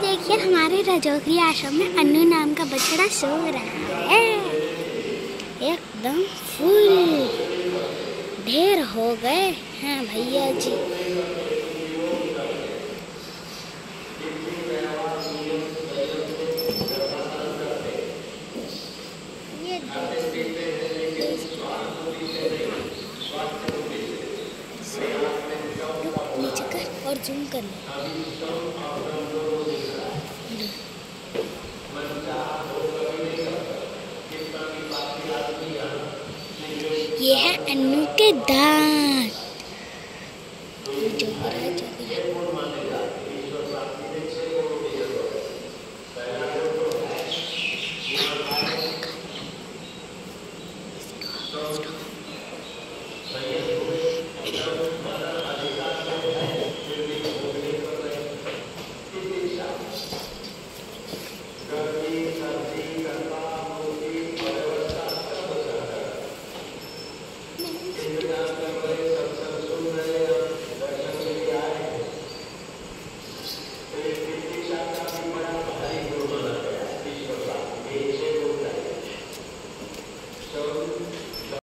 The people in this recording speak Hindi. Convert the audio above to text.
देखिए हमारे रजोगरी आश्रम में अन्नू नाम का बछड़ा सो रहा है, एकदम फुल। ढेर हो गए हैं भैया जी। ये नीचे कर और जूम कर ले। ये है अन्नू के दांत। जो